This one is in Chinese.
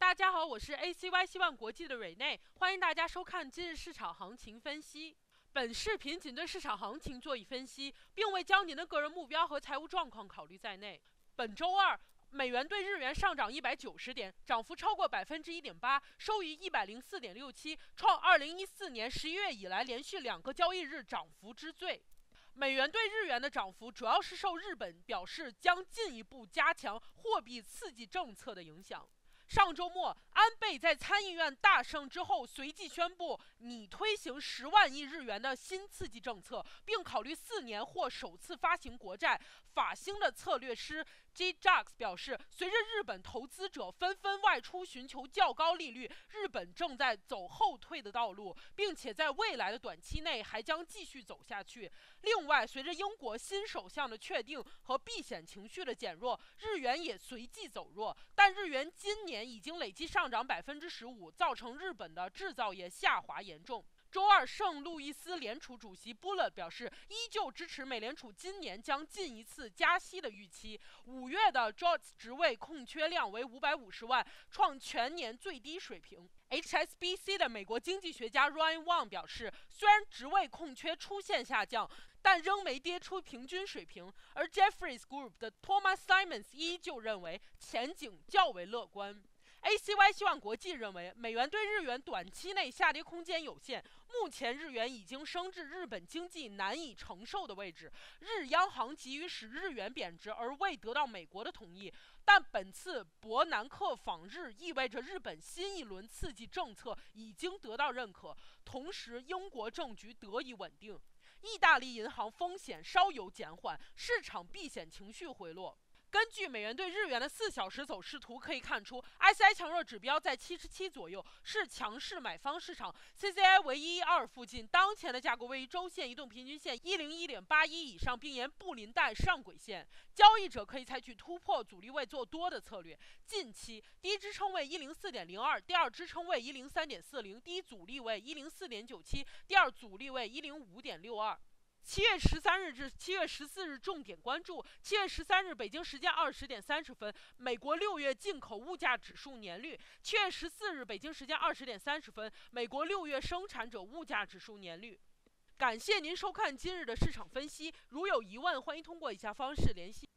大家好，我是 ACY 希望国际的蕊内，欢迎大家收看今日市场行情分析。本视频仅对市场行情做以分析，并未将您的个人目标和财务状况考虑在内。本周二，美元对日元上涨190点，涨幅超过1.8%，收于104.67，创2014年11月以来连续2个交易日涨幅之最。美元对日元的涨幅主要是受日本表示将进一步加强货币刺激政策的影响。上周末，安倍在参议院大胜之后，随即宣布拟推行10万亿日元的新刺激政策，并考虑4年或首次发行国债。法兴的策略师 J.Jacks 表示，随着日本投资者纷纷外出寻求较高利率，日本正在走后退的道路，并且在未来的短期内还将继续走下去。另外，随着英国新首相的确定和避险情绪的减弱，日元也随即走弱，但日元今年已经累计上涨15%，造成日本的制造业下滑严重。周二，圣路易斯联储主席布勒表示，依旧支持美联储今年将进一次加息的预期。5月的 JOLTS 职位空缺量为550万，创全年最低水平。HSBC 的美国经济学家 Ryan Wang 表示，虽然职位空缺出现下降，但仍没跌出平均水平。而 Jefferies Group 的 Thomas Simons 依旧认为前景较为乐观。ACY 希望国际认为，美元对日元短期内下跌空间有限，目前日元已经升至日本经济难以承受的位置。日央行急于使日元贬值，而未得到美国的同意。但本次伯南克访日意味着日本新一轮刺激政策已经得到认可，同时英国政局得以稳定。意大利银行风险稍有减缓，市场避险情绪回落。根据美元对日元的4小时走势图可以看出 ，ICI 强弱指标在77左右，是强势买方市场 ；CCI 为112附近，当前的价格位于周线移动平均线101.81以上，并沿布林带上轨线。交易者可以采取突破阻力位做多的策略。近期第一支撑位104.02，第二支撑位103.40，第一阻力位104.97，第二阻力位105.62。7月13日至7月14日重点关注：7月13日北京时间20点30分，美国6月进口物价指数年率；7月14日北京时间20点30分，美国6月生产者物价指数年率。感谢您收看今日的市场分析，如有疑问，欢迎通过以下方式联系。